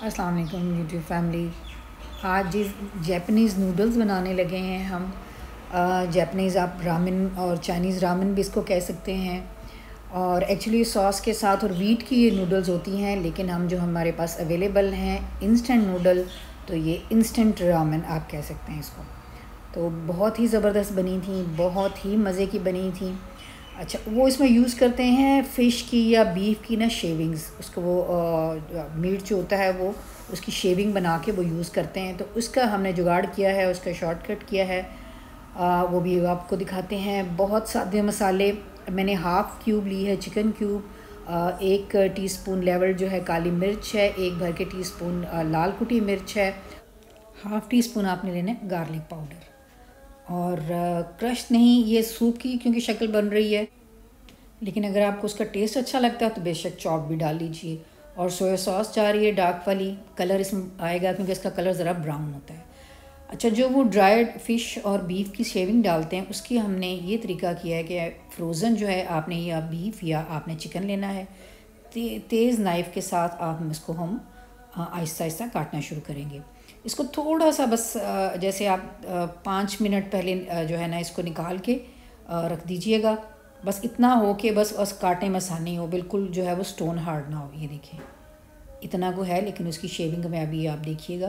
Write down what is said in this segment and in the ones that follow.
अस्सलाम वालेकुम YouTube family. आज जिस जैपनीज़ नूडल्स बनाने लगे हैं हम। जैपनीज़ आप रामेन और चाइनीज़ रामेन भी इसको कह सकते हैं। और एक्चुअली सॉस के साथ और वीट की ये नूडल्स होती हैं, लेकिन हम जो हमारे पास अवेलेबल हैं इंस्टेंट नूडल, तो ये इंस्टेंट रामेन आप कह सकते हैं इसको। तो बहुत ही ज़बरदस्त बनी थी, बहुत ही मज़े की बनी थी। अच्छा, वो इसमें यूज़ करते हैं फ़िश की या बीफ की ना शेविंग्स, उसको वो मीट जो होता है वो उसकी शेविंग बना के वो यूज़ करते हैं। तो उसका हमने जुगाड़ किया है, उसका शॉर्टकट किया है। वो भी आपको दिखाते हैं। बहुत सादे मसाले मैंने हाफ़ क्यूब ली है चिकन क्यूब, 1 टीस्पून लेवल जो है काली मिर्च है, 1 भर के टीस्पून लाल कुटी मिर्च है, हाफ़ टी स्पून आपने लेना है गार्लिक पाउडर। और क्रश नहीं, ये सूप की क्योंकि शक्ल बन रही है, लेकिन अगर आपको उसका टेस्ट अच्छा लगता है तो बेशक चॉप भी डाल लीजिए। और सोया सॉस जा रही है डार्क वाली, कलर इसमें आएगा क्योंकि इसका कलर ज़रा ब्राउन होता है। अच्छा, जो वो ड्राइड फ़िश और बीफ की शेविंग डालते हैं उसकी हमने ये तरीका किया है कि फ्रोज़न जो है आपने या बीफ या आपने चिकन लेना है, तेज़ नाइफ़ के साथ आप इसको हम आहिस्ता आहिस्ता काटना शुरू करेंगे। इसको थोड़ा सा बस जैसे आप 5 मिनट पहले जो है ना इसको निकाल के रख दीजिएगा। बस इतना हो कि बस काटने में आसानी हो, बिल्कुल जो है वो स्टोन हार्ड ना हो। ये देखिए इतना को है, लेकिन उसकी शेविंग में अभी आप देखिएगा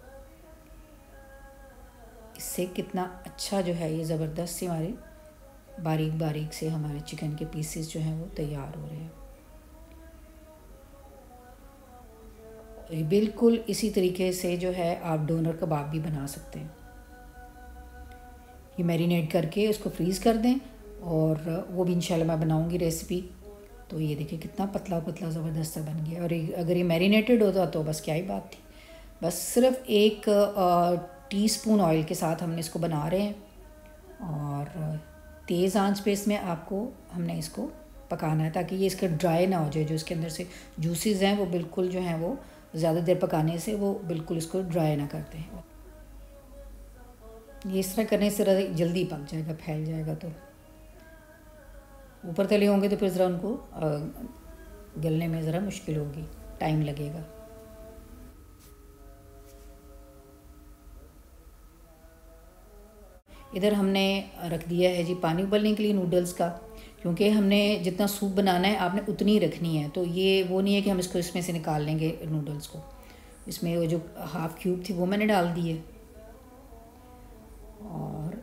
इससे कितना अच्छा जो है ये ज़बरदस्त से हमारे बारीक बारीक से हमारे चिकन के पीसेस जो हैं वो तैयार हो रहे हैं। बिल्कुल इसी तरीके से जो है आप डोनर कबाब भी बना सकते हैं। ये मैरिनेट करके उसको फ्रीज़ कर दें, और वो भी इंशाल्लाह मैं बनाऊंगी रेसिपी। तो ये देखिए कितना पतला पतला ज़बरदस्त सा बन गया। और अगर ये मैरिनेटेड होता तो बस क्या ही बात थी। बस सिर्फ 1 टीस्पून ऑयल के साथ हमने इसको बना रहे हैं, और तेज़ आंच पे इसमें आपको हमने इसको पकाना है ताकि ये इसका ड्राई ना हो जाए। जो इसके अंदर से जूसेस हैं वो बिल्कुल जो हैं वो ज़्यादा देर पकाने से वो बिल्कुल इसको ड्राई ना करते हैं। ये इस तरह करने से ज़रा जल्दी पक जाएगा, फैल जाएगा। तो ऊपर तले होंगे तो फिर ज़रा उनको गलने में ज़रा मुश्किल होगी, टाइम लगेगा। इधर हमने रख दिया है जी पानी उबलने के लिए नूडल्स का, क्योंकि हमने जितना सूप बनाना है आपने उतनी ही रखनी है। तो ये वो नहीं है कि हम इसको इसमें से निकाल लेंगे नूडल्स को। इसमें वो जो हाफ़ क्यूब थी वो मैंने डाल दी है। और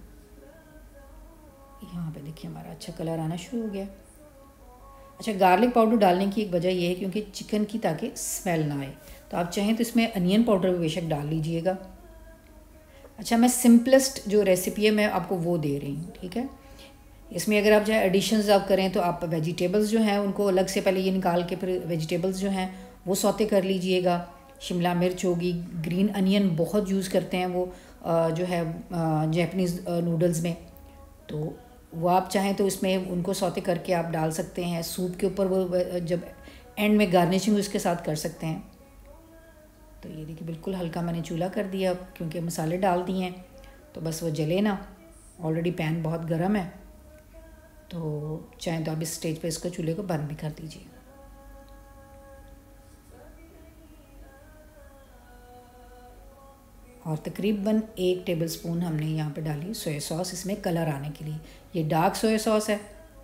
यहाँ पे देखिए हमारा अच्छा कलर आना शुरू हो गया। अच्छा, गार्लिक पाउडर डालने की एक वजह यह है क्योंकि चिकन की ताकि स्मेल ना आए। तो आप चाहें तो इसमें अनियन पाउडर भी बेशक डाल लीजिएगा। अच्छा, मैं सिंपलेस्ट जो रेसिपी है मैं आपको वो दे रही हूँ, ठीक है। इसमें अगर आप चाहे एडिशंस आप करें तो आप वेजिटेबल्स जो हैं उनको अलग से पहले ये निकाल के फिर वेजिटेबल्स जो हैं वो सौते कर लीजिएगा। शिमला मिर्च होगी, ग्रीन अनियन बहुत यूज़ करते हैं वो जो है जैपनीज़ नूडल्स में। तो वो आप चाहें तो इसमें उनको सौते करके आप डाल सकते हैं। सूप के ऊपर वो जब एंड में गार्निशिंग उसके साथ कर सकते हैं। तो ये देखिए बिल्कुल हल्का मैंने चूल्हा कर दिया क्योंकि मसाले डाल दिए हैं, तो बस वो जले ना। ऑलरेडी पैन बहुत गर्म है, तो चाहें तो आप इस स्टेज पे इसको चूल्हे को बंद भी कर दीजिए। और तकरीबन 1 टेबलस्पून हमने यहाँ पे डाली सोया सॉस, इसमें कलर आने के लिए। ये डार्क सोया सॉस है।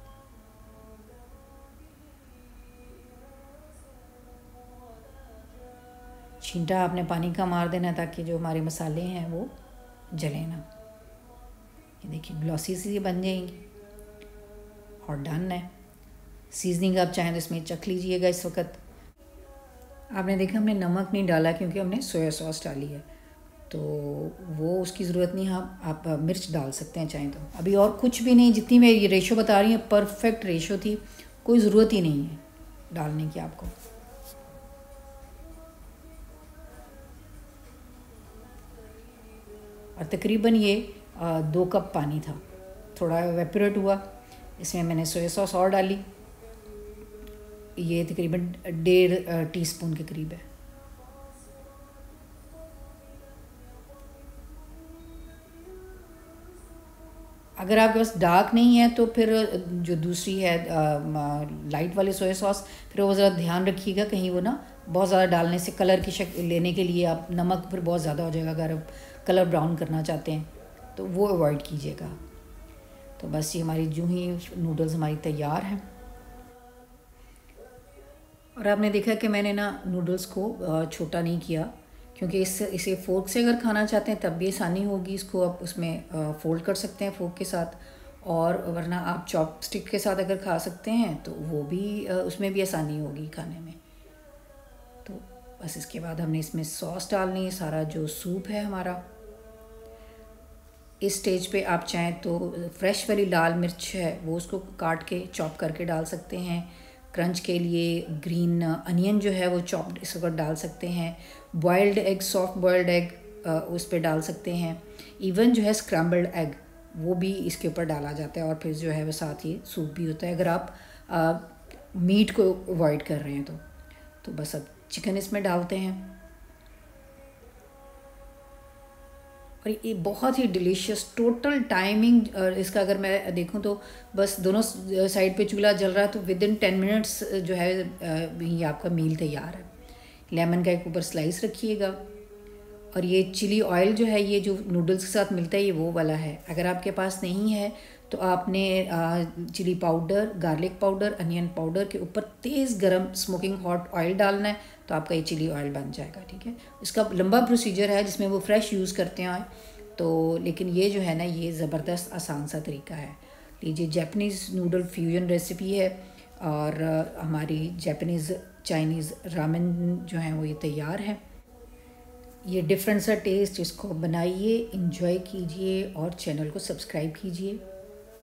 छींटा आपने पानी का मार देना ताकि जो हमारे मसाले हैं वो जले ना। ये देखिए ग्लॉसी सी बन जाएंगी और डन है। सीजनिंग आप चाहें तो इसमें चख लीजिएगा। इस वक्त आपने देखा हमने नमक नहीं डाला क्योंकि हमने सोया सॉस डाली है, तो वो उसकी ज़रूरत नहीं। आप मिर्च डाल सकते हैं चाहें तो। अभी और कुछ भी नहीं, जितनी मैं ये रेशो बता रही हूँ परफेक्ट रेशो थी, कोई ज़रूरत ही नहीं है डालने की आपको। और तकरीबन ये 2 कप पानी था, थोड़ा एवेपोरेट हुआ। इसमें मैंने सोया सॉस और डाली, ये तकरीबन 1.5 टीस्पून के करीब है। अगर आपके पास डार्क नहीं है तो फिर जो दूसरी है लाइट वाली सोया सॉस, फिर वो ज़रा ध्यान रखिएगा कहीं वो ना बहुत ज़्यादा डालने से कलर की शक्ल लेने के लिए आप नमक फिर बहुत ज़्यादा हो जाएगा, अगर आप कलर ब्राउन करना चाहते हैं तो वो अवॉइड कीजिएगा। तो बस ये हमारी जो ही नूडल्स हमारी तैयार हैं। और आपने देखा कि मैंने ना नूडल्स को छोटा नहीं किया, क्योंकि इसे फ़ोर्क से अगर खाना चाहते हैं तब भी आसानी होगी। इसको आप उसमें फ़ोल्ड कर सकते हैं फ़ोर्क के साथ, और वरना आप चॉपस्टिक के साथ अगर खा सकते हैं तो वो भी उसमें भी आसानी होगी खाने में। तो बस इसके बाद हमने इसमें सॉस डालनी है, सारा जो सूप है हमारा। इस स्टेज पे आप चाहें तो फ्रेश वाली लाल मिर्च है वो उसको काट के चॉप करके डाल सकते हैं। क्रंच के लिए ग्रीन अनियन जो है वो चॉप्ड इस वक्त डाल सकते हैं। Boiled egg, soft boiled egg उस पर डाल सकते हैं। इवन जो है स्क्रैम्बल्ड एग वो भी इसके ऊपर डाला जाता है, और फिर जो है वो साथ ही सूप भी होता है अगर आप मीट को अवॉइड कर रहे हैं तो बस अब चिकन इसमें डालते हैं। और ये बहुत ही डिलीशियस, टोटल टाइमिंग इसका अगर मैं देखूं तो बस दोनों साइड पे चूल्हा जल रहा है तो विद इन 10 मिनट्स जो है ये आपका मील तैयार है। लेमन का एक ऊपर स्लाइस रखिएगा। और ये चिली ऑयल जो है ये जो नूडल्स के साथ मिलता है ये वो वाला है। अगर आपके पास नहीं है तो आपने chilli powder, garlic powder, onion powder के ऊपर तेज़ गरम स्मोकिंग हॉट ऑयल डालना है तो आपका ये चिली ऑयल बन जाएगा। ठीक है, इसका लंबा प्रोसीजर है जिसमें वो फ्रेश यूज़ करते हैं तो, लेकिन ये जो है ना ये ज़बरदस्त आसान सा तरीका है। लीजिए, जापानीज़ नूडल फ्यूजन रेसिपी है और हमारी जापानीज़ चाइनीज़ रामेन जो है वो ये तैयार है। ये डिफरेंट सा टेस्ट, इसको बनाइए, इंजॉय कीजिए और चैनल को सब्सक्राइब कीजिए।